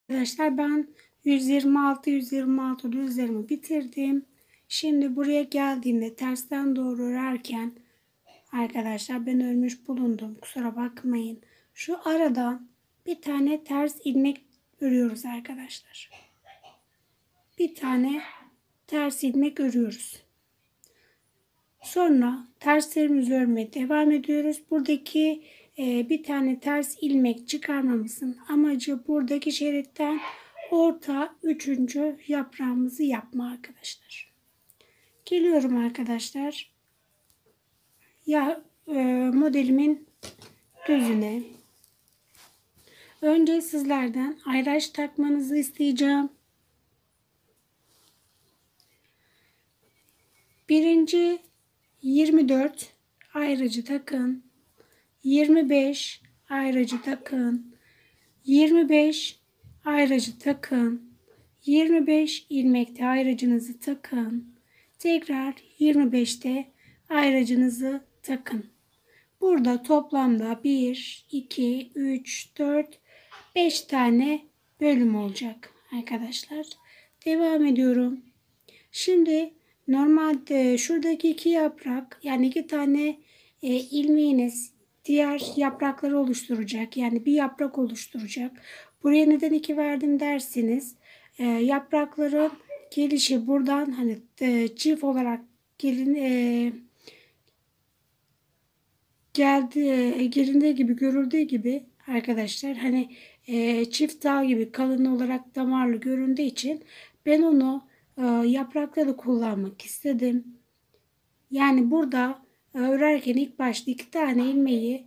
Arkadaşlar ben 126 düzlerimi bitirdim. Şimdi buraya geldiğimde tersten doğru örerken arkadaşlar ben örmüş bulundum. Kusura bakmayın. Şu aradan bir tane ters ilmek örüyoruz arkadaşlar. Bir tane ters ilmek örüyoruz. Sonra terslerimizi örmeye devam ediyoruz. Buradaki bir tane ters ilmek çıkarmamızın amacı buradaki şeritten orta üçüncü yaprağımızı yapma arkadaşlar. Geliyorum arkadaşlar. Modelimin düzüne. Önce sizlerden ayraç takmanızı isteyeceğim. Birinci 24 ayracı takın. 25 ayracı takın. 25 ayracı takın. 25 ilmekte ayracınızı takın. Tekrar 25'te ayracınızı takın. Burada toplamda 1, 2, 3, 4, 5 tane bölüm olacak arkadaşlar. Devam ediyorum. Şimdi normalde şuradaki iki yaprak, yani iki tane ilmeğiniz diğer yaprakları oluşturacak. Yani bir yaprak oluşturacak. Buraya neden 2 verdim derseniz yaprakların gelişi buradan hani çift olarak geldiği gibi görüldüğü gibi arkadaşlar hani çift dal gibi kalın olarak damarlı göründüğü için ben onu yaprakları kullanmak istedim. Yani burada örerken ilk başta 2 tane ilmeği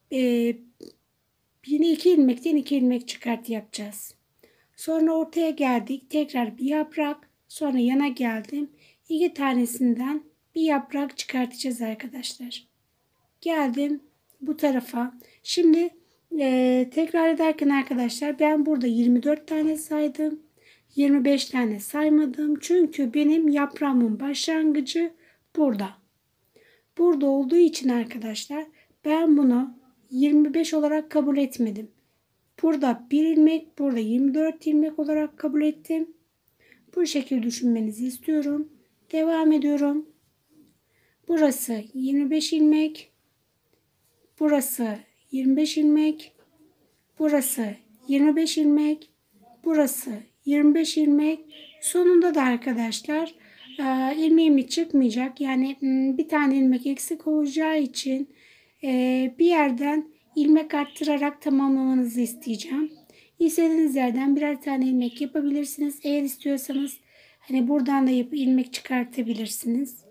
yine 2 ilmekten 2 ilmek çıkart yapacağız. Sonra ortaya geldik. Tekrar bir yaprak. Sonra yana geldim. 2 tanesinden bir yaprak çıkartacağız arkadaşlar. Geldim bu tarafa. Şimdi tekrar ederken arkadaşlar ben burada 24 tane saydım. 25 tane saymadım. Çünkü benim yaprağımın başlangıcı burada. Burada olduğu için arkadaşlar ben bunu 25 olarak kabul etmedim. Burada bir ilmek, burada 24 ilmek olarak kabul ettim. Bu şekilde düşünmenizi istiyorum. Devam ediyorum. Burası 25 ilmek. Burası 25 ilmek. Burası 25 ilmek. Burası 25 ilmek. Sonunda da arkadaşlar ilmeğim çıkmayacak. Yani bir tane ilmek eksik olacağı için bir yerden ilmek arttırarak tamamlamanızı isteyeceğim. İstediğiniz yerden birer tane ilmek yapabilirsiniz. Eğer istiyorsanız hani buradan da ilmek çıkartabilirsiniz.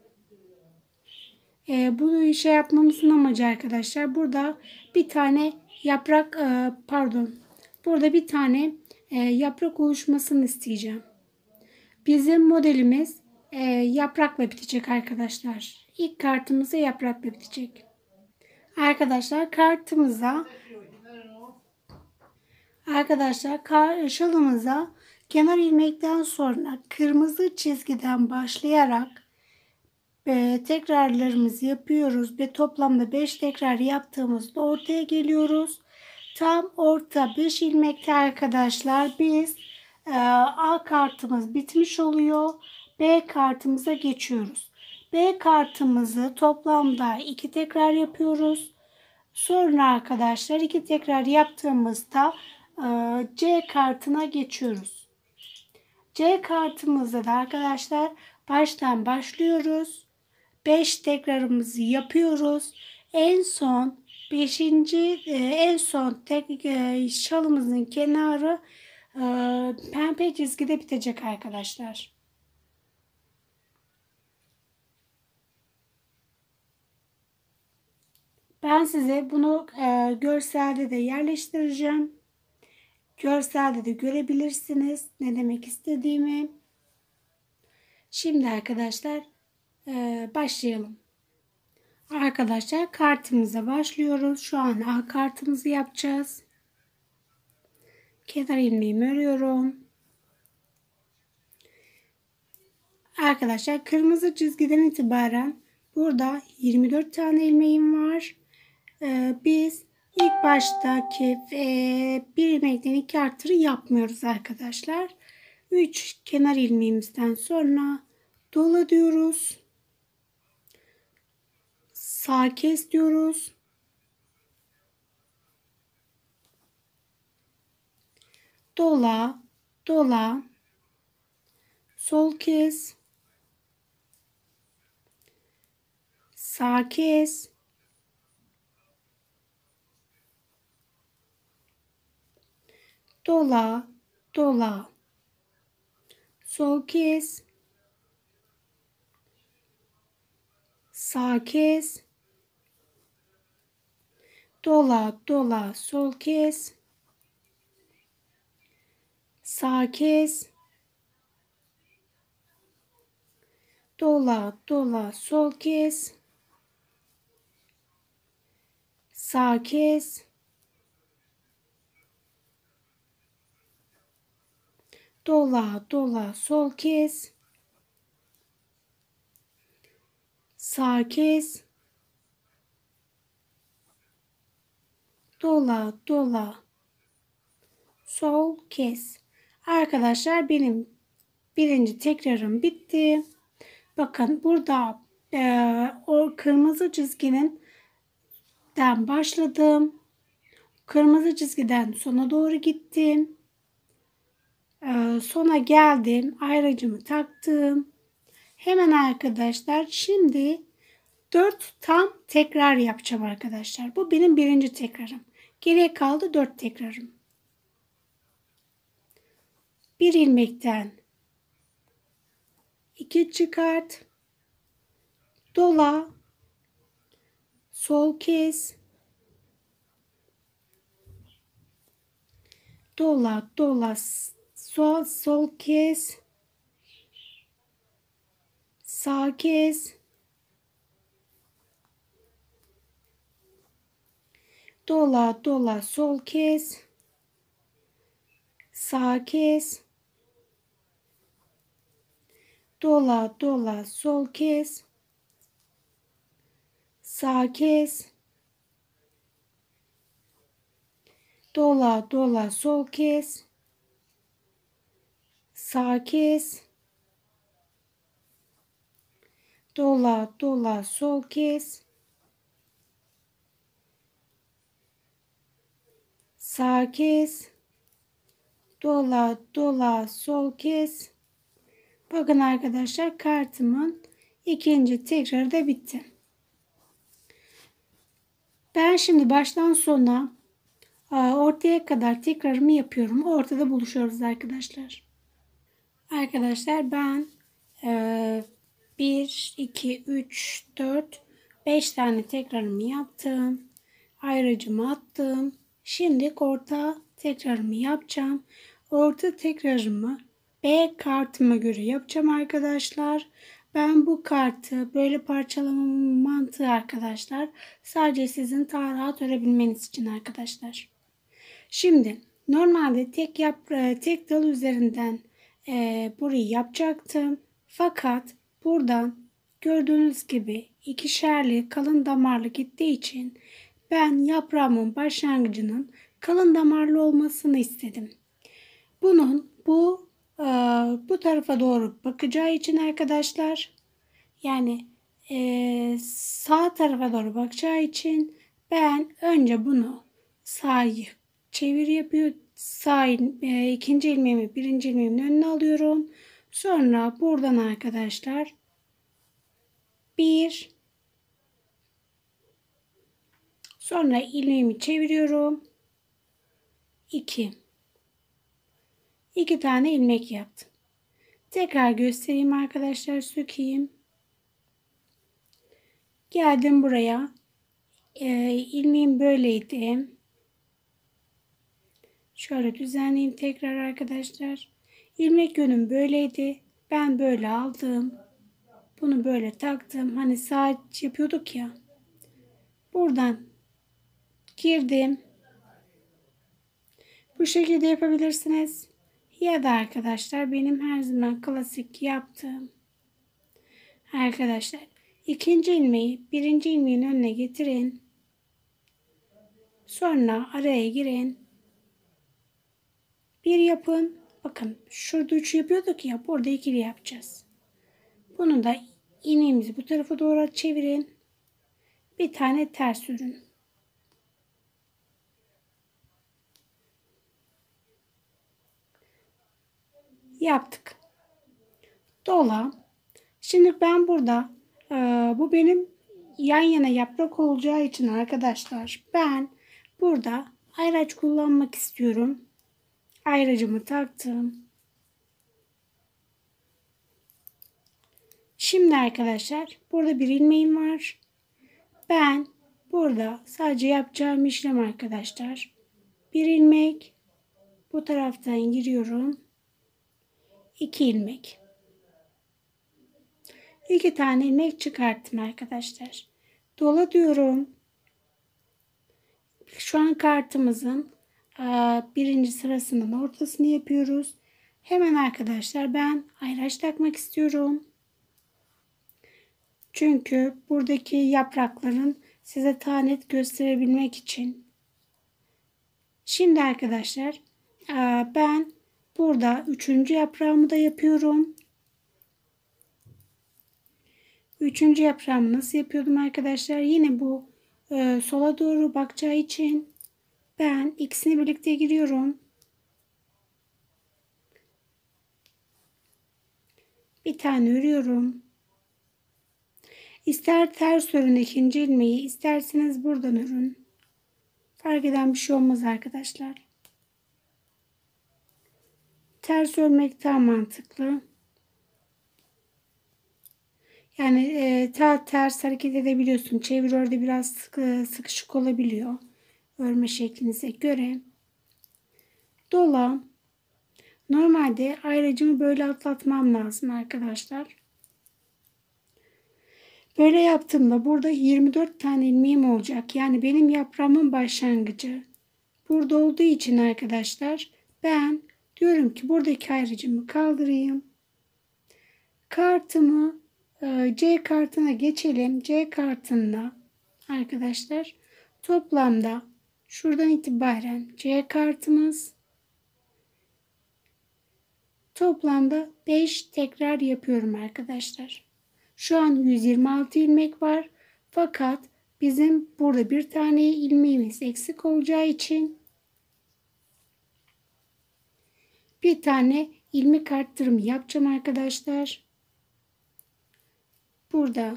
Bunu şey yapmamızın amacı arkadaşlar burada bir tane yaprak burada bir tane yaprak oluşmasını isteyeceğim. Bizim modelimiz yaprakla bitecek arkadaşlar. İlk kartımızda yaprakla bitecek. Arkadaşlar şalımıza kenar ilmekten sonra kırmızı çizgiden başlayarak tekrarlarımızı yapıyoruz ve toplamda 5 tekrar yaptığımızda ortaya geliyoruz. Tam orta 5 ilmekte arkadaşlar biz A kartımız bitmiş oluyor. B kartımıza geçiyoruz. B kartımızı toplamda 2 tekrar yapıyoruz. Sonra arkadaşlar 2 tekrar yaptığımızda C kartına geçiyoruz. C kartımızda da arkadaşlar baştan başlıyoruz. 5 tekrarımızı yapıyoruz. En son şalımızın kenarı pembe çizgide bitecek arkadaşlar. Ben size bunu görselde de yerleştireceğim. Görselde de görebilirsiniz ne demek istediğimi. Şimdi arkadaşlar başlayalım. Arkadaşlar kartımıza başlıyoruz. Şu an A kartımızı yapacağız. Kenar ilmeğimi örüyorum. Arkadaşlar kırmızı çizgiden itibaren burada 24 tane ilmeğim var. Biz İlk baştaki bir ilmekten 2 artırı yapmıyoruz arkadaşlar. 3 kenar ilmeğimizden sonra dola diyoruz. Sağ kes diyoruz. Dola, dola, sol kes, sağ kes, dola, dola, sol kes, sağ kes, dola, dola, sol kes, sağ kes, dola, dola, sol kes, sağ kes, dola, dola, sol kes, sağ kes, dola, dola, sol kes. Arkadaşlar benim birinci tekrarım bitti. Bakın burada o kırmızı çizginin başladım. Kırmızı çizgiden sona doğru gittim. Sona geldim. Ayracımı taktım. Hemen arkadaşlar şimdi 4 tam tekrar yapacağım arkadaşlar. Bu benim birinci tekrarım. Geriye kaldı 4 tekrarım. Bir ilmekten 2 çıkart. Dola. Sol kes. Dola, dola, sol kes. Sağ kes. Dola, dola, sol kes. Sağ kes. Dola, dola, sol kes. Sağ kes. Dola, dola, sol kes. Sağ kes. Dola, dola, sol kes. Sağ kes. Dola, dola, sol kes. Bakın arkadaşlar kartımın ikinci tekrarı da bitti. Ben şimdi baştan sona ortaya kadar tekrarımı yapıyorum. Ortada buluşuyoruz arkadaşlar. Arkadaşlar ben 1, 2, 3, 4, 5 tane tekrarımı yaptım. Ayracımı attım. Şimdi orta tekrarımı yapacağım. Orta tekrarımı B kartıma göre yapacağım arkadaşlar. Ben bu kartı böyle parçalama mantığı arkadaşlar. Sadece sizin daha rahat örebilmeniz için arkadaşlar. Şimdi normalde tek dal üzerinden burayı yapacaktım. Fakat buradan gördüğünüz gibi ikişerli kalın damarlı gittiği için ben yaprağımın başlangıcının kalın damarlı olmasını istedim. Bunun bu tarafa doğru bakacağı için arkadaşlar yani sağ tarafa doğru bakacağı için ben önce bunu sağa çevir yapıyor. İkinci ilmeğimi birinci ilmeğimin önüne alıyorum. Sonra buradan arkadaşlar bir, sonra ilmeğimi çeviriyorum. 2. 2 tane ilmek yaptım. Tekrar göstereyim arkadaşlar, sökeyim. Geldim buraya. İlmeğim böyleydi. Şöyle düzenleyeyim tekrar arkadaşlar. İlmek yönüm böyleydi. Ben böyle aldım. Bunu böyle taktım. Hani saat yapıyorduk ya. Buradan girdim. Bu şekilde yapabilirsiniz. Ya da arkadaşlar benim her zaman klasik yaptığım arkadaşlar ikinci ilmeği birinci ilmeğin önüne getirin. Sonra araya girin. Bir yapın. Bakın şurada 3 yapıyorduk ya. Burada ikili yapacağız. Bunu da iğnemizi bu tarafa doğru çevirin. Bir tane ters örün. Yaptık. Dola. Şimdi ben burada bu benim yan yana yaprak olacağı için arkadaşlar ben burada ayraç kullanmak istiyorum. Ayracımı taktım. Şimdi arkadaşlar burada bir ilmeğim var. Ben burada sadece yapacağım işlem arkadaşlar. Bir ilmek bu taraftan giriyorum. 2 ilmek. 2 tane ilmek çıkarttım arkadaşlar. Dola diyorum. Şu an kartımızın birinci sırasının ortasını yapıyoruz. Hemen arkadaşlar ben ayraç takmak istiyorum. Çünkü buradaki yaprakların size daha net gösterebilmek için. Şimdi arkadaşlar ben burada 3. yaprağımı da yapıyorum. 3. yaprağımı nasıl yapıyordum arkadaşlar? Yine bu sola doğru bakacağı için ben ikisini birlikte giriyorum. Bir tane örüyorum. İster ters örün ikinci ilmeği, isterseniz buradan örün. Fark eden bir şey olmaz arkadaşlar. Ters örmek daha mantıklı. Yani ters hareket edebiliyorsun. Çevir örde biraz sıkışık olabiliyor. Örme şeklinize göre. Dola. Normalde ayracımı böyle atlatmam lazım arkadaşlar. Böyle yaptığımda burada 24 tane ilmeğim olacak. Yani benim yaprağımın başlangıcı. Burada olduğu için arkadaşlar ben diyorum ki buradaki ayracımı kaldırayım. Kartımı C kartına geçelim. C kartında arkadaşlar toplamda şuradan itibaren C kartımız toplamda 5 tekrar yapıyorum arkadaşlar. Şu an 126 ilmek var. Fakat bizim burada bir tane ilmeğimiz eksik olacağı için bir tane ilmek arttırımı yapacağım arkadaşlar. Burada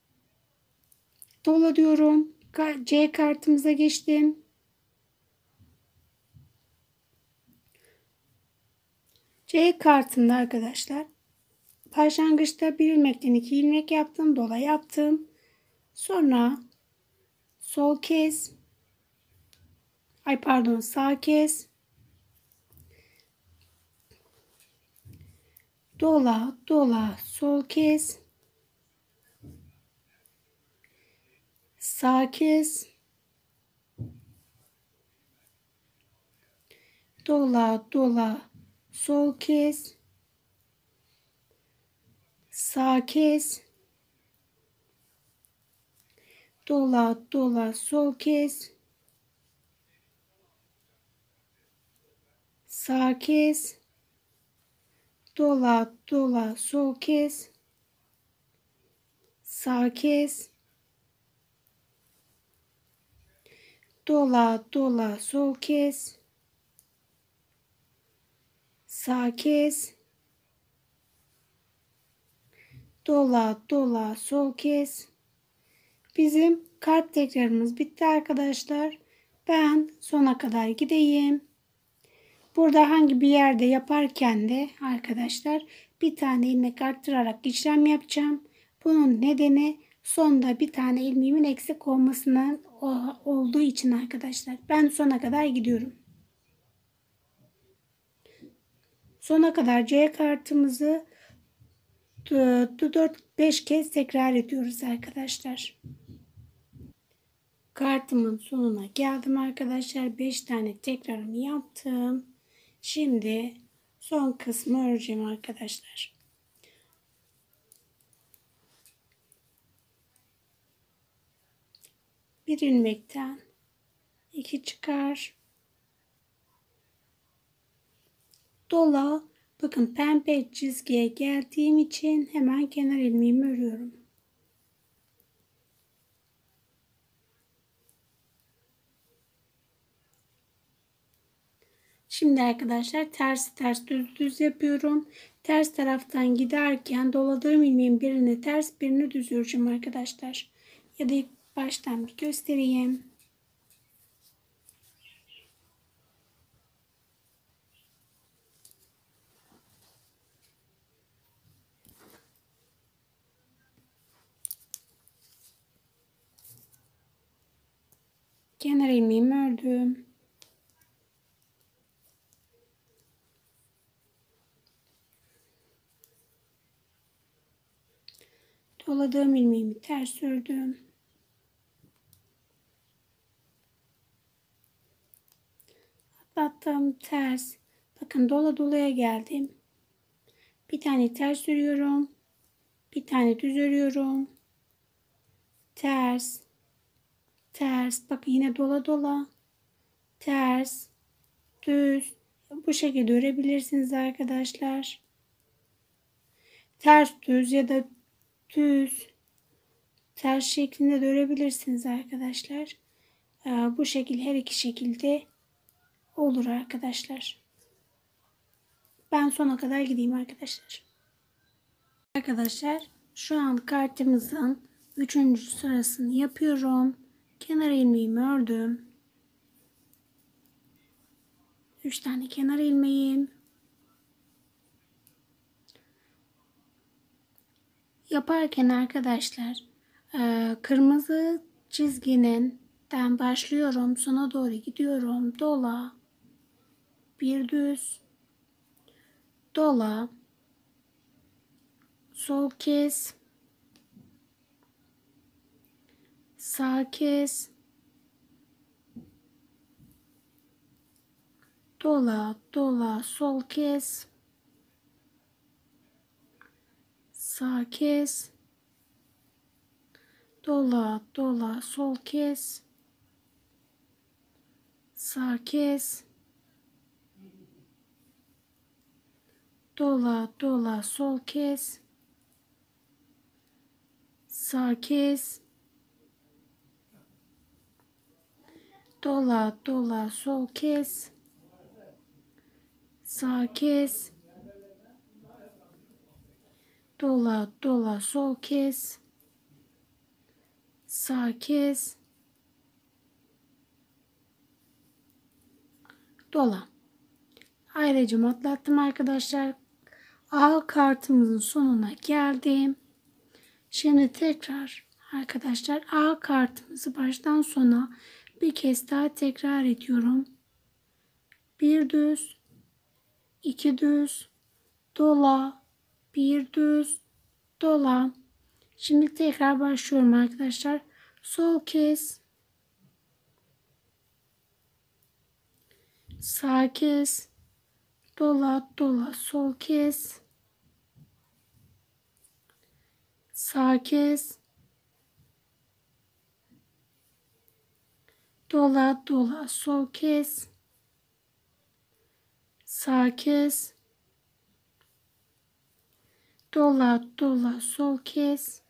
dola diyorum. C kartımıza geçtim. C kartında arkadaşlar başlangıçta bir ilmekten 2 ilmek yaptım. Dola yaptım. Sonra sol kez sağ kez dola sol kez sağ kez dola sol kez sağ kez dola sol kez sağ kez dola sol kez sağ kez dola sol kez sağ kez dola sol kez. Bizim kart tekrarımız bitti arkadaşlar. Ben sona kadar gideyim. Burada hangi bir yerde yaparken de arkadaşlar bir tane ilmek arttırarak işlem yapacağım. Bunun nedeni sonda bir tane ilmeğimin eksik olmasından olduğu için arkadaşlar. Ben sona kadar gidiyorum. Sona kadar C kartımızı 4-5 kez tekrar ediyoruz arkadaşlar. Kartımın sonuna geldim arkadaşlar. 5 tane tekrarımı yaptım. Şimdi son kısmı öreceğim arkadaşlar. Bir ilmekten 2 çıkar. Dola. Bakın pembe çizgiye geldiğim için hemen kenar ilmeğimi örüyorum. Şimdi arkadaşlar ters ters düz düz yapıyorum. Ters taraftan giderken doladığım ilmeğin birini ters birini düz öreceğim arkadaşlar. Ya da ilk baştan bir göstereyim. Kenar ilmeğimi ördüm. Doladığım ilmeğimi ters ördüm. Atlattım ters. Bakın dola dolaya geldim. Bir tane ters örüyorum. Bir tane düz örüyorum. Ters. Ters. Bakın yine dola dola. Ters. Düz. Bu şekilde örebilirsiniz arkadaşlar. Ters düz ya da düz. Ters şeklinde de örebilirsiniz arkadaşlar. Bu şekil her iki şekilde olur arkadaşlar. Ben sona kadar gideyim arkadaşlar. Arkadaşlar şu an kartımızın 3. sırasını yapıyorum. Kenar ilmeğimi ördüm. 3 tane kenar ilmeğim. Yaparken arkadaşlar kırmızı çizginin başlıyorum. Sona doğru gidiyorum. Dola. Bir düz. Dola. Sol kes. Sağ kes. Dola. Dola. Sol kes. Sağ kes. Dola. Dola. Sol kes. Sağ kes. Dola. Dola. Sol kes. Sağ kes. Dola. Dola. Sol kes. Sağ kes. Dola. Dola. Sol kes. Sağ kes. Dola. Ayrıca atlattım arkadaşlar. A kartımızın sonuna geldim. Şimdi tekrar arkadaşlar A kartımızı baştan sona bir kez daha tekrar ediyorum. Bir düz, iki düz, dola, bir düz, dola. Şimdi tekrar başlıyorum arkadaşlar. Sol kes, sağ kes, dola, dola, sol kes, sağ kes, dola, dola, sol kes, sağ kes, dola, dola, sol kes,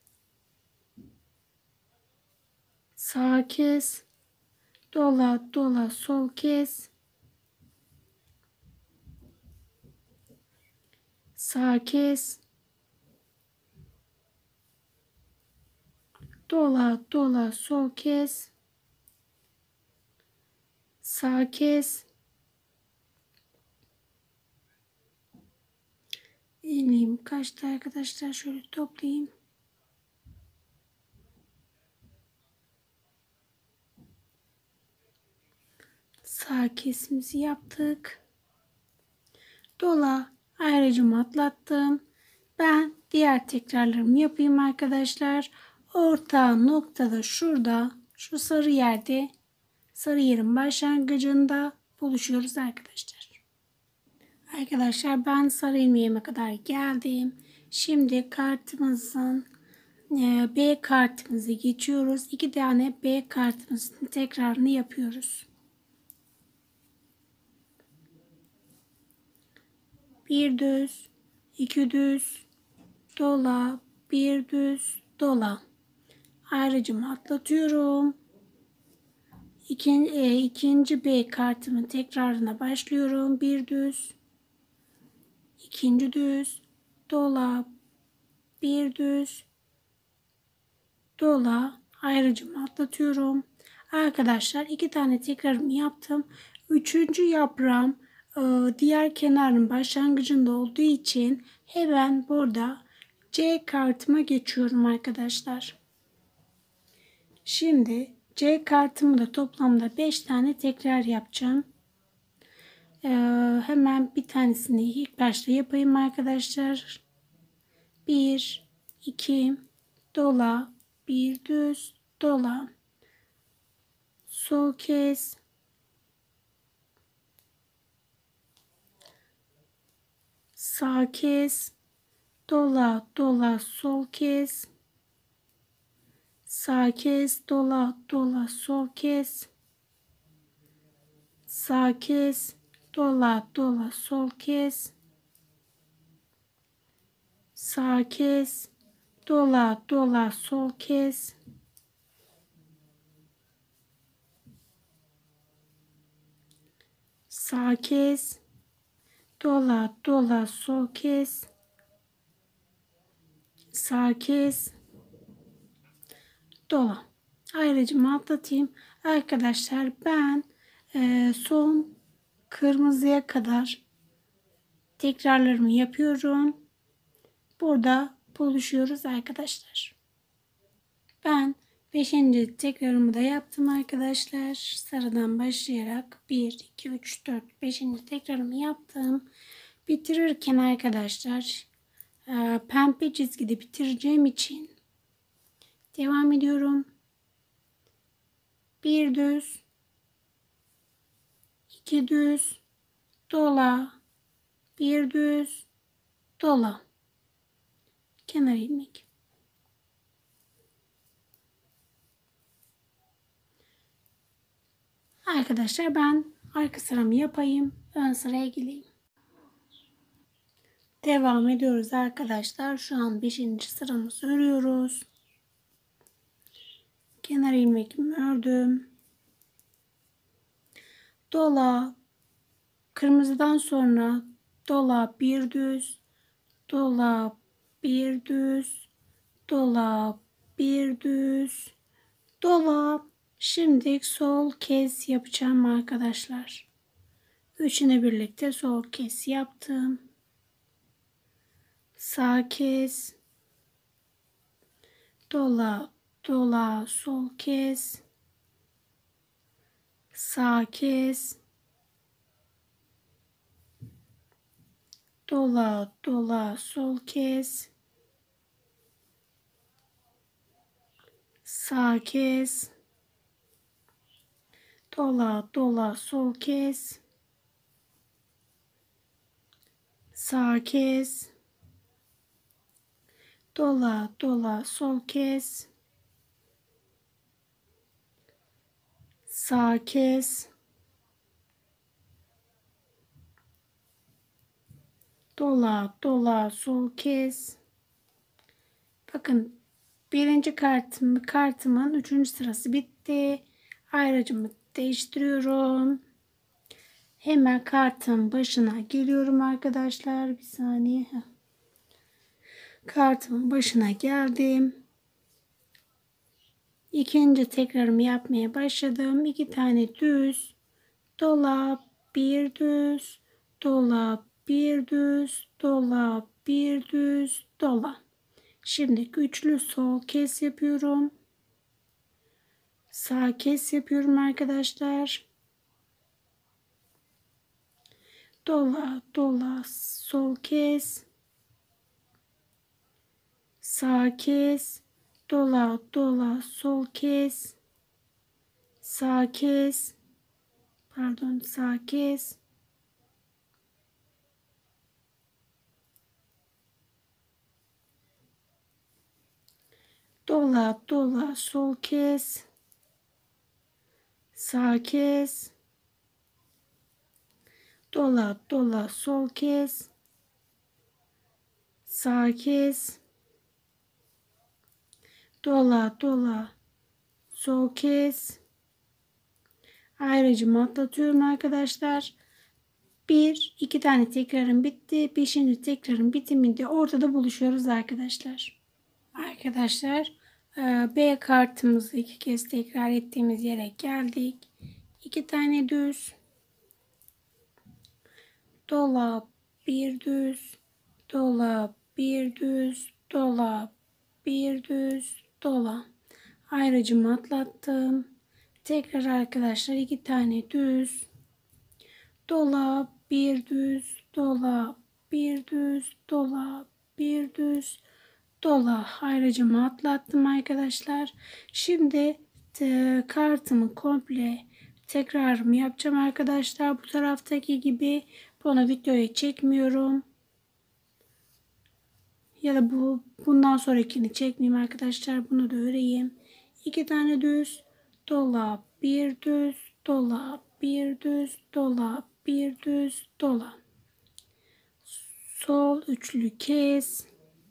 sağ kes, dola, dola, sol kes, sağ kes, dola, dola, sol kes, sağ kes, ilmeğim kaçtı arkadaşlar, şöyle toplayayım. Sağ kesimizi yaptık. Dola ayrıcımı atlattım. Ben diğer tekrarlarımı yapayım arkadaşlar. Orta noktada şurada, şu sarı yerde, sarı yerin başlangıcında buluşuyoruz arkadaşlar. Arkadaşlar ben sarı ilmeğime kadar geldim. Şimdi kartımızın B kartımızı geçiyoruz. 2 tane B kartımızın tekrarını yapıyoruz. bir düz, iki düz, dola, bir düz, dola. Ayrıcımı atlatıyorum. İkinci B kartımın tekrarına başlıyorum. Bir düz, ikinci düz, dola, bir düz, dola. Ayrıcımı atlatıyorum. Arkadaşlar 2 tane tekrarımı yaptım. Üçüncü yaprağım diğer kenarın başlangıcında olduğu için hemen burada C kartıma geçiyorum arkadaşlar. Şimdi C kartımı da toplamda 5 tane tekrar yapacağım. Hemen bir tanesini ilk başta yapayım arkadaşlar. 1, 2, dola, bir düz, dola. Sol kes, sağ kes, dola, dola, sol kes. Sağ kes, dola, dola, sol kes. Sağ kes, dola, dola, sol kes. Sağ kes, dola, dola, sol kes. Sağ kes, dola, dola, sol kes. Sağ kes, dola. Ayrıcımı atlatayım. Arkadaşlar ben son kırmızıya kadar tekrarlarımı yapıyorum. Burada buluşuyoruz arkadaşlar. Ben 5. tekrarımı da yaptım arkadaşlar. Sarıdan başlayarak 1, 2, 3, 4, 5. tekrarımı yaptım. Bitirirken arkadaşlar pembe çizgide bitireceğim için devam ediyorum. Bir düz, iki düz, dola, bir düz, dola. Kenar ilmek. Arkadaşlar ben arka sıramı yapayım. Ön sıraya geleyim. Devam ediyoruz arkadaşlar. Şu an 5. sıramızı örüyoruz. Kenar ilmeğimi ördüm. Dola. Kırmızıdan sonra dola bir düz. Dola bir düz. Dola bir düz. Dola. Şimdi sol kes yapacağım arkadaşlar. Üçünü birlikte sol kes yaptım. Sağ kes. Dola, dola, sol kes. Sağ kes. Dola, dola, sol kes. Sağ kes. Dola, dola, sol kes. Sağ kes. Dola, dola, sol kes. Sağ kes. Dola, dola, sol kes. Bakın birinci kartımın 3. sırası bitti. Ayracımı değiştiriyorum. Hemen kartın başına geliyorum arkadaşlar. Bir saniye. Kartımın başına geldim. İkinci tekrarımı yapmaya başladım. 2 tane düz, dola, bir düz, dola, bir düz, dola, bir düz, dola. Şimdi üçlü sol kes yapıyorum. Sağ kes yapıyorum arkadaşlar. Dola, dola, sol kes. Sağ kes. Dola, dola, sol kes. Sağ kes. Pardon, sağ kes. Dola, dola, sol kes. Sağ kes. Dola, dola, sol kes. sağ kes, dola dola, sol kes. Ayrıcımı atlatıyorum arkadaşlar. Bir, iki tane tekrarım bitti. Beşinci tekrarın bitiminde ortada buluşuyoruz arkadaşlar. Arkadaşlar B kartımızı iki kez tekrar ettiğimiz yere geldik. İki tane düz, dola, bir düz, dola, bir düz, dola, bir düz, dola. Ayrıcımı atlattım. Tekrar arkadaşlar iki tane düz, dola, bir düz, dola, bir düz, dola, bir düz, dola. Ayrıcımı atlattım arkadaşlar. Şimdi kartımı komple tekrarımı yapacağım arkadaşlar. Bu taraftaki gibi bunu videoya çekmiyorum. Ya da bundan sonrakini çekmeyeyim arkadaşlar. Bunu da öreyim. İki tane düz, dola, bir düz, dola, bir düz, dola, bir düz, dola. Sol üçlü kes,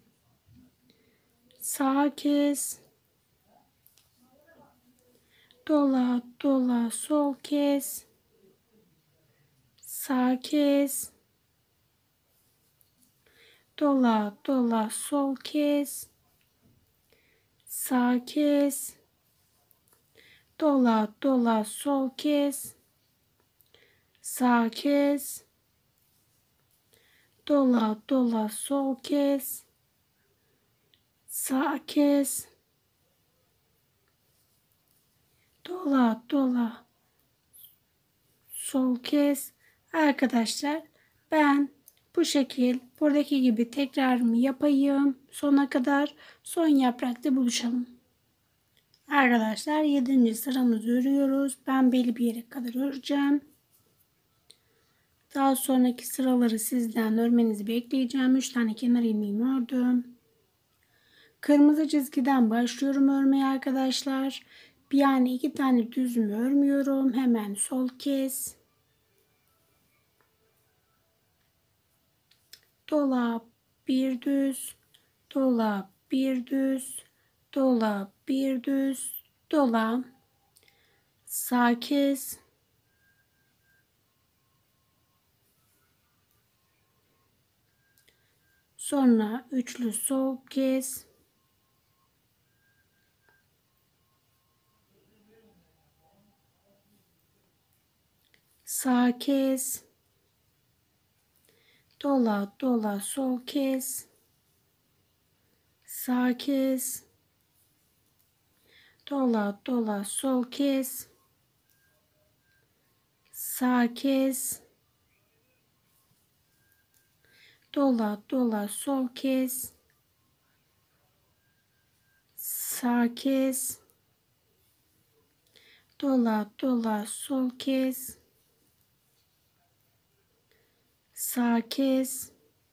sağ kes, dola, dola, sol kes, sağ kes, dola, dola, sol kes, sağ kes, dola, dola, sol kes, sağ kes, dola, dola, sol kes, sağ kes, dola, dola, sol kes. Arkadaşlar ben bu şekil buradaki gibi tekrarımı yapayım sona kadar, son yaprakta buluşalım. Arkadaşlar 7. sıramızı örüyoruz. Ben belli bir yere kadar öreceğim. Daha sonraki sıraları sizden örmenizi bekleyeceğim. 3 tane kenar ilmeğimi ördüm. Kırmızı çizgiden başlıyorum örmeye arkadaşlar. Yani 2 tane düzümü örmüyorum. Hemen sol kes. Dola, bir düz, dola, bir düz, dola, bir düz, dola, sağ kes, sonra üçlü sol kes, sağ kes, dola, dola, sol kes, sağ kes, dola, dola, sol kes, sağ kes, dola, dola, sol kes, sağ kes, dola, dola, sol kes, sağ kes,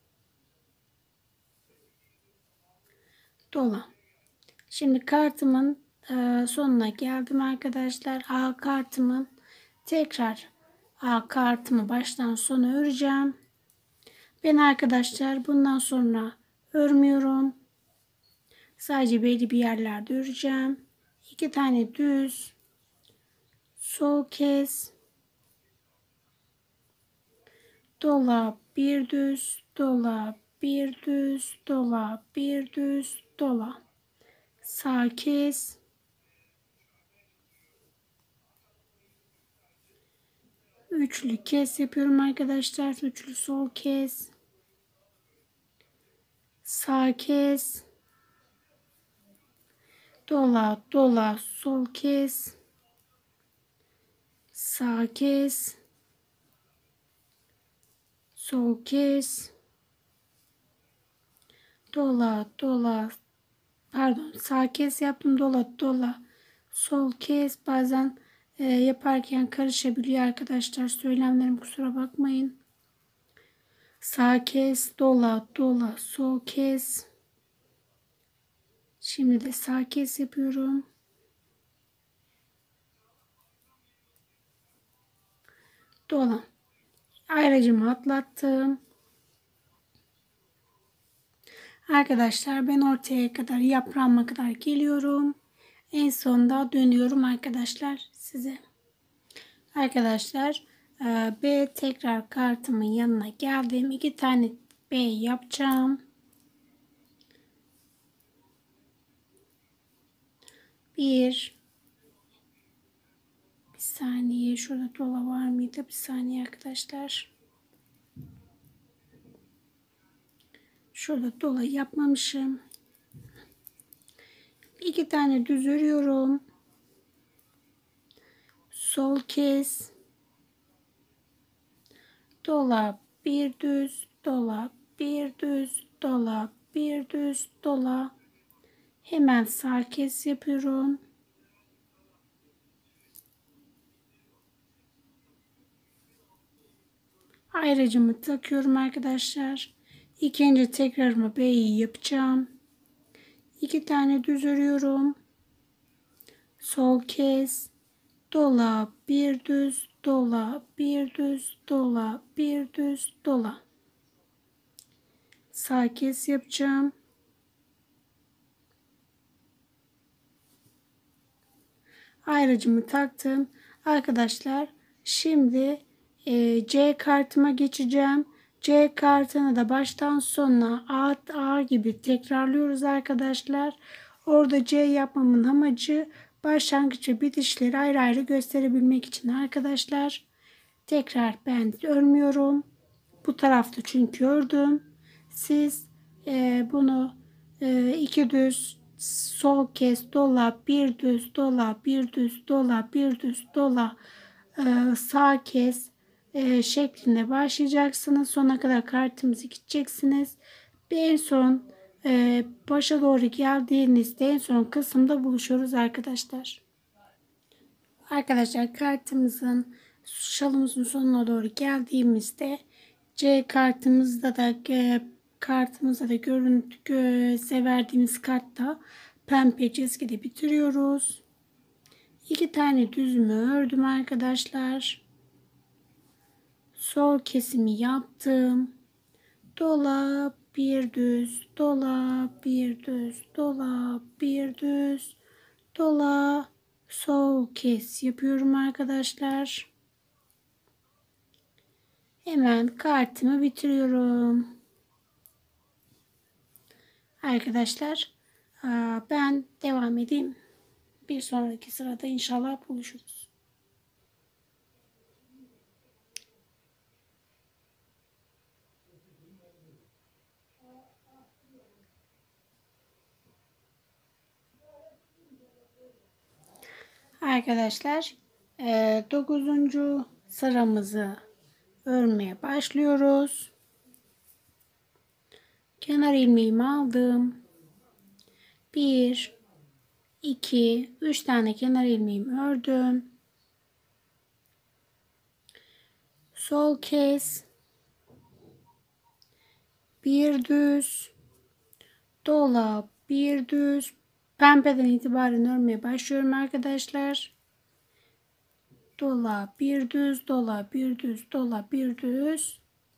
dola. Şimdi kartımın sonuna geldim arkadaşlar. A kartımın tekrar A kartımı baştan sona öreceğim. Ben arkadaşlar bundan sonra örmüyorum. Sadece belli bir yerlerde öreceğim. 2 tane düz, sol kes, dola, bir düz, dola, bir düz, dola, bir düz, dola, sağ kes, üçlü kes yapıyorum arkadaşlar. Üçlü sol kes, sağ kes, dola, dola, sol kes, sağ kes, sol kes, dola, dola, pardon, sağ kes yaptım, dola, dola, sol kes. Bazen yaparken karışabiliyor arkadaşlar. Söylemlerim, kusura bakmayın. Sağ kes, dola, dola, sol kes. Şimdi de sağ kes yapıyorum. Dola. Ayrıcımı atlattım. Arkadaşlar ben ortaya kadar yaprağıma kadar geliyorum. En sonunda dönüyorum arkadaşlar size. Arkadaşlar tekrar kartımın yanına geldim. 2 tane B yapacağım. Bir saniye, şurada dola var mıydı? Bir saniye arkadaşlar. Şurada dola yapmamışım. 2 tane düz örüyorum. Sol kez. Dola, bir düz, dola, bir düz, dola, bir düz, dola. Hemen sağ kez yapıyorum. Ayracımı takıyorum arkadaşlar. İkinci tekrarımı B'yi yapacağım. 2 tane düz örüyorum. Sol kez. Dola, bir düz, dola, bir düz, dola, bir düz, dola. Sağ kez yapacağım. Ayracımı taktım. Arkadaşlar şimdi C kartıma geçeceğim. C kartını da baştan sona A gibi tekrarlıyoruz arkadaşlar. Orada C yapmamın amacı başlangıç ve bitişleri ayrı ayrı gösterebilmek için arkadaşlar. Tekrar ben örmüyorum. Bu tarafta çünkü ördüm. Siz bunu 2 düz sol kez dola, bir düz dola, bir düz dola, bir düz dola, sağ kez şeklinde başlayacaksınız. Sona kadar kartımızı gideceksiniz. En son başa doğru geldiğinizde en son kısımda buluşuyoruz arkadaşlar. Arkadaşlar kartımızın şalımızın sonuna doğru geldiğimizde C kartımızda da görüntü verdiğimiz kartta pembe çizgide bitiriyoruz. 2 tane düzümü ördüm arkadaşlar. Sol kesimi yaptım. Dola, bir düz, dola, bir düz, dola, bir düz, dola, sol kes yapıyorum arkadaşlar. Hemen kartımı bitiriyorum. Arkadaşlar ben devam edeyim. Bir sonraki sırada inşallah buluşuruz. Arkadaşlar 9. sıramızı örmeye başlıyoruz. Kenar ilmeğimi aldım. 1 2 3 tane kenar ilmeğimi ördüm. Sol kez, bir düz, dola, bir düz. Pembeden itibaren örmeye başlıyorum arkadaşlar. Dola, bir düz, dola, bir düz, dola, bir düz.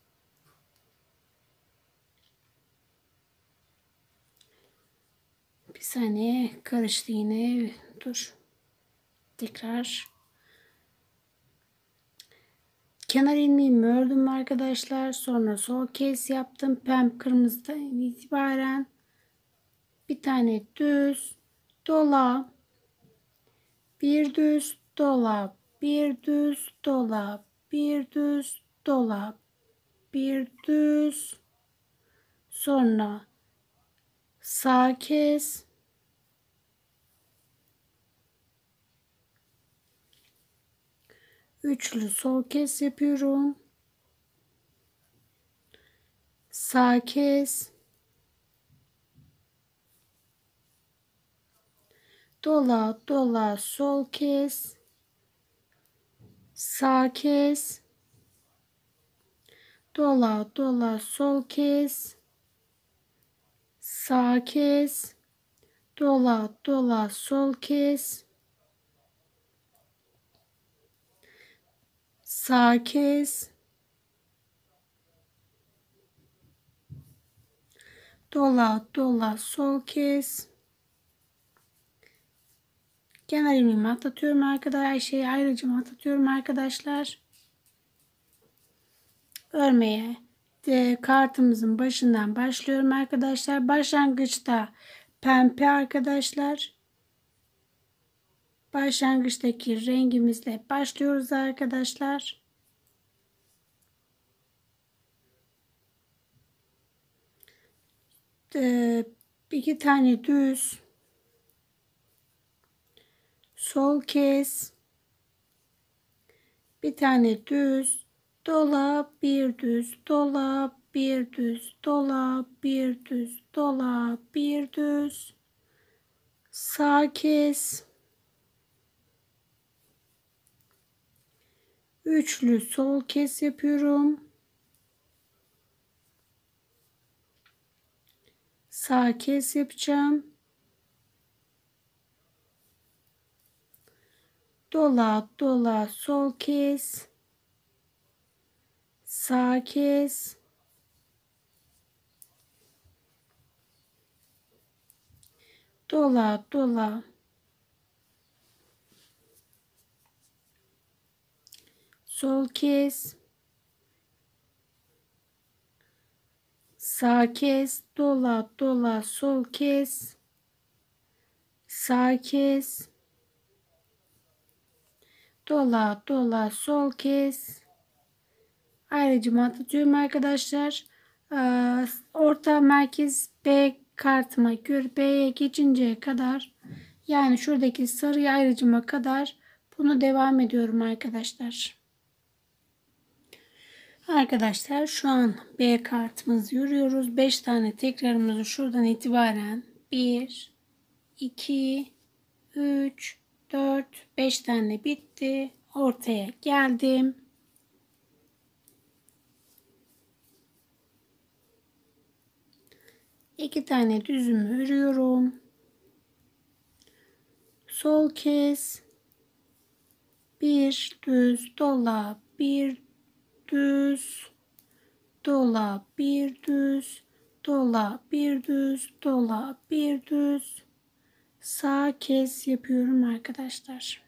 Bir saniye karıştı yine. Dur. Tekrar. Kenar ilmeğimi ördüm arkadaşlar. Sonra sol kez yaptım. Pembe kırmızıdan itibaren bir tane düz, dola, bir düz, dola, bir düz, dola, bir düz, dola, bir düz. Sonra sağ kez, üçlü sol kez yapıyorum. Sağ kez, dola, dola, sol kez, sağ kez, dola, dola, sol kez, sağ kez, dola, dola, sol kez, sağ kez, dola dola sol kes. Kenar ilmeğimi atlatıyorum arkadaşlar. Ayrıcımı atlatıyorum arkadaşlar. Örmeye kartımızın başından başlıyorum arkadaşlar. Başlangıçta pembe arkadaşlar. Başlangıçtaki rengimizle başlıyoruz arkadaşlar. İki tane düz sol kes, bir tane düz dola, bir düz dola, bir düz dola, bir düz dola, bir düz sağ kes, üçlü sol kes yapıyorum, sağ kes yapacağım, dola dola sol kes, sağ kes, dola dola sol kes, sağ kes, dola dola sol kes, sağ kes, dola dola sol kes. Ayrıca atlatıyorum arkadaşlar. Orta merkez B kartıma göre B'ye geçinceye kadar, yani şuradaki sarı ayrıcıma kadar bunu devam ediyorum arkadaşlar. Arkadaşlar şu an B kartımızı yürüyoruz. 5 tane tekrarımızı şuradan itibaren 1, 2, 3, 4, 5 tane bitti. Ortaya geldim. İki tane düzümü örüyorum. Sol kes. Bir düz dola, bir düz dola, bir düz dola, bir düz dola, bir düz sağ kes yapıyorum arkadaşlar.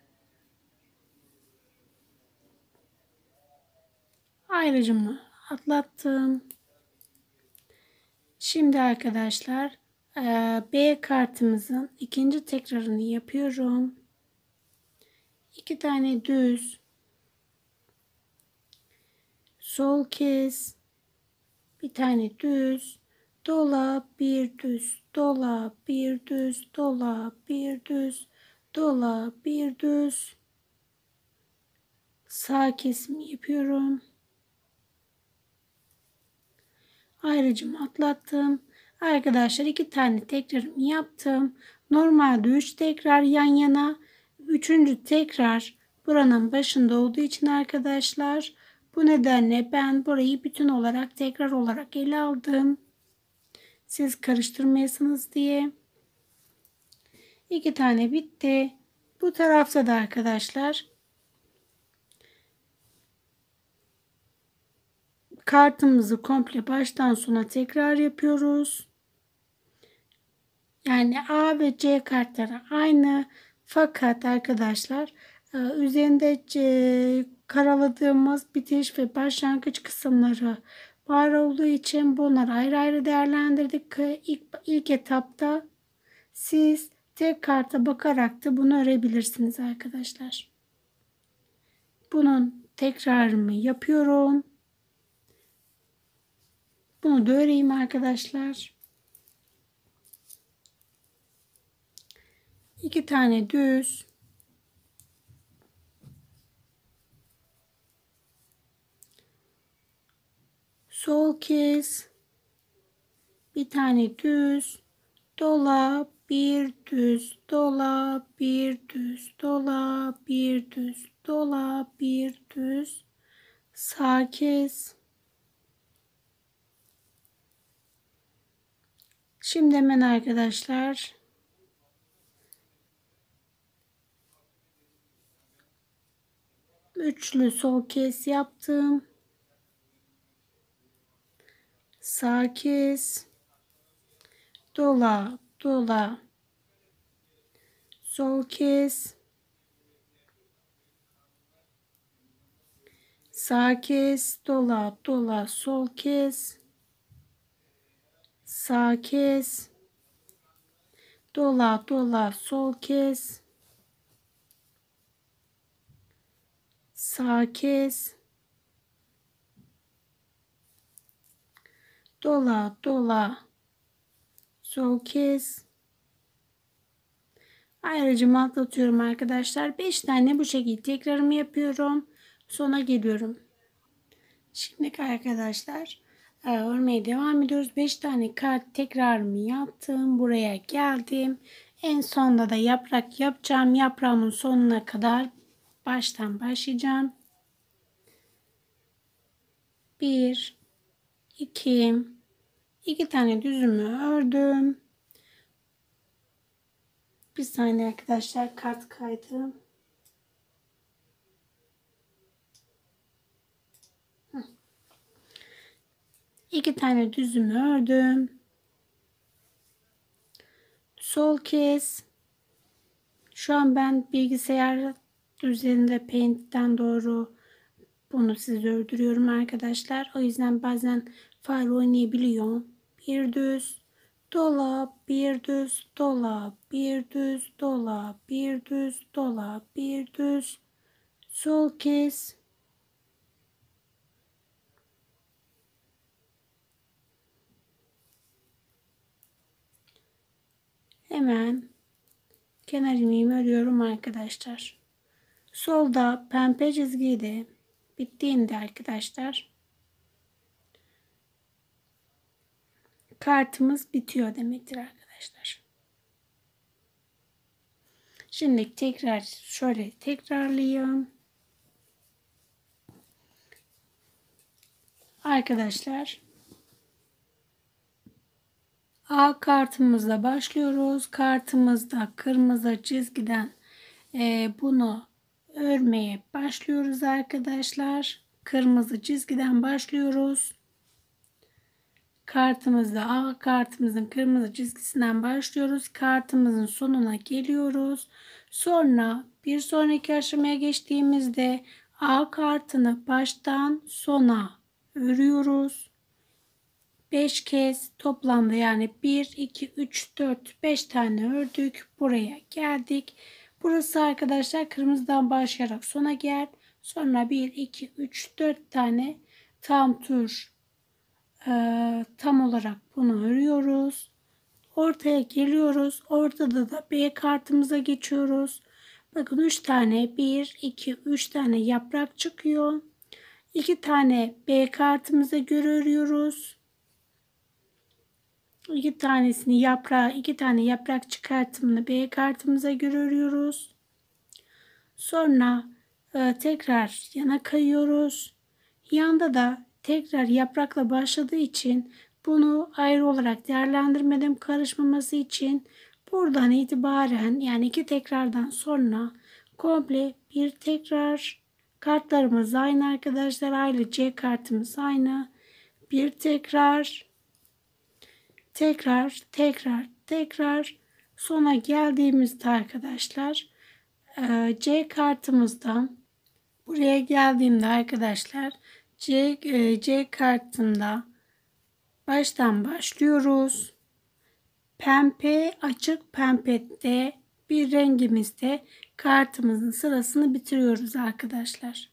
Ayrıcımı atlattım. Şimdi arkadaşlar B kartımızın ikinci tekrarını yapıyorum. İki tane düz sol kes, bir tane düz dola, bir düz dola, bir düz dola, bir düz dola, bir düz sağ kesimi yapıyorum. Ayrıcımı atlattım. Arkadaşlar iki tane tekrarımı yaptım. Normalde 3 tekrar yan yana. Üçüncü tekrar buranın başında olduğu için arkadaşlar, bu nedenle ben burayı bütün olarak tekrar olarak ele aldım. Siz karıştırmayasınız diye. İki tane bitti. Bu tarafta da arkadaşlar kartımızı komple baştan sona tekrar yapıyoruz. Yani A ve C kartları aynı. Fakat arkadaşlar üzerinde karaladığımız bitiş ve başlangıç kısımları var olduğu için bunları ayrı ayrı değerlendirdik. İlk etapta siz tek karta bakarak da bunu örebilirsiniz arkadaşlar. Bunun tekrarını yapıyorum. Bunu da öreyim arkadaşlar. İki tane düz sol kes, bir tane düz dola, bir düz dola, bir düz dola, bir düz dola, bir düz sağ kes. Şimdi hemen arkadaşlar üçlü sol kes yaptım. Sağ kes. dola, dola, sol kes, sağ kes, dola, dola, sol kes, sağ kes, dola, dola, sol kes, sağ kes, dola, dola, sol kes. Ayrıca atlatıyorum arkadaşlar. 5 tane bu şekilde tekrarımı yapıyorum. Sona geliyorum. Şimdi arkadaşlar örmeye devam ediyoruz. 5 tane kart tekrarımı yaptım. Buraya geldim. En sonda da yaprak yapacağım. Yaprağımın sonuna kadar baştan başlayacağım. 1 2 tane düzümü ördüm. Bir saniye arkadaşlar, kart kaydı. İki tane düzümü ördüm. Sol kes. Şu an ben bilgisayar üzerinde Paint'ten doğru bunu size ördürüyorum arkadaşlar. O yüzden bazen fare oynayabiliyor. Bir düz dola, bir düz dola, bir düz dola, bir düz dola, bir düz sol kes. Hemen kenar ilmeğimi örüyorum arkadaşlar. Solda pembe çizgiydi. Bittiğinde arkadaşlar kartımız bitiyor demektir arkadaşlar. Şimdi tekrar şöyle tekrarlayayım. Arkadaşlar A kartımızla başlıyoruz. Kartımızda kırmızı çizgiden bunu örmeye başlıyoruz arkadaşlar. Kırmızı çizgiden başlıyoruz. Kartımızda A kartımızın kırmızı çizgisinden başlıyoruz. Kartımızın sonuna geliyoruz. Sonra bir sonraki aşamaya geçtiğimizde A kartını baştan sona örüyoruz. 5 kez toplamda, yani 1, 2, 3, 4, 5 tane ördük. Buraya geldik. Burası arkadaşlar kırmızıdan başlayarak sona gel. Sonra 1, 2, 3, 4 tane tam tur tam olarak bunu örüyoruz. Ortaya geliyoruz. Ortada da B kartımıza geçiyoruz. Bakın 3 tane 1, 2, 3 tane yaprak çıkıyor. 2 tane B kartımıza göre örüyoruz. 2 tanesini yaprağı, 2 tane yaprak çıkartımını B kartımıza göre örüyoruz. Sonra tekrar yana kayıyoruz. Yanda da tekrar yaprakla başladığı için bunu ayrı olarak değerlendirmedim karışmaması için. Buradan itibaren, yani 2 tekrardan sonra komple bir tekrar, kartlarımız aynı arkadaşlar. Ayrı C kartımız aynı. Bir tekrar sona geldiğimizde arkadaşlar C kartımızdan buraya geldiğimde arkadaşlar C kartında baştan başlıyoruz. Pembe, açık pembede bir rengimizde kartımızın sırasını bitiriyoruz arkadaşlar.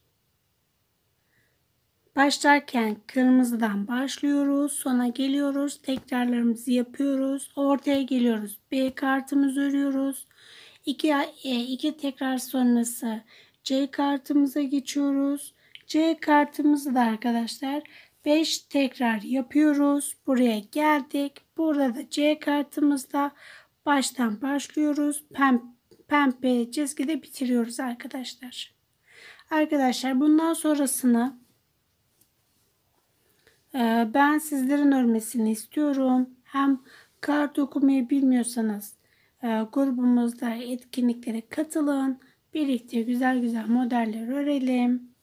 Başlarken kırmızıdan başlıyoruz. Sona geliyoruz. Tekrarlarımızı yapıyoruz. Ortaya geliyoruz. B kartımızı örüyoruz. 2 tekrar sonrası C kartımıza geçiyoruz. C kartımızı da arkadaşlar 5 tekrar yapıyoruz. Buraya geldik. Burada da C kartımızda baştan başlıyoruz. Pembe çizgide bitiriyoruz arkadaşlar. Arkadaşlar bundan sonrasını ben sizlerin örmesini istiyorum. Hem kart okumayı bilmiyorsanız grubumuzda etkinliklere katılın. Birlikte güzel güzel modeller örelim.